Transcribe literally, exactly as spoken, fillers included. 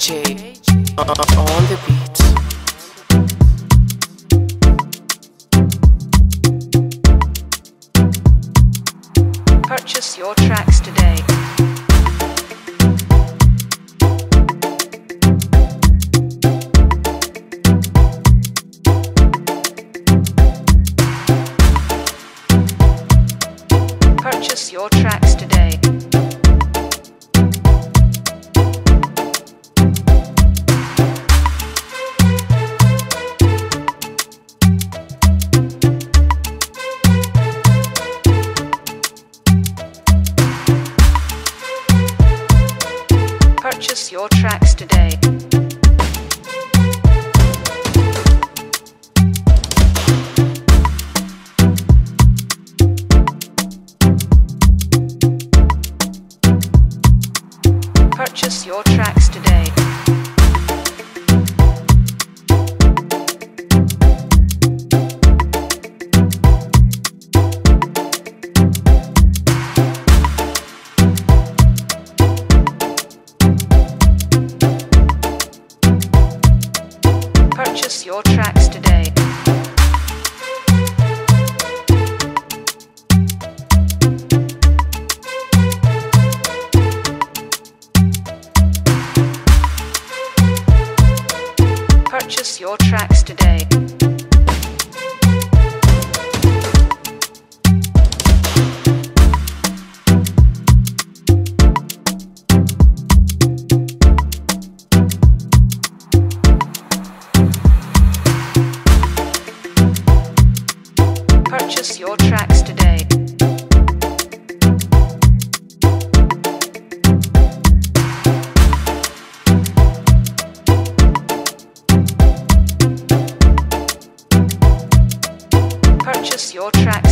J on the beat. Purchase your tracks today. Purchase your tracks today. Purchase your tracks today. Purchase your tracks today. Purchase your tracks today. Purchase your tracks today. Purchase your tracks today. Purchase your tracks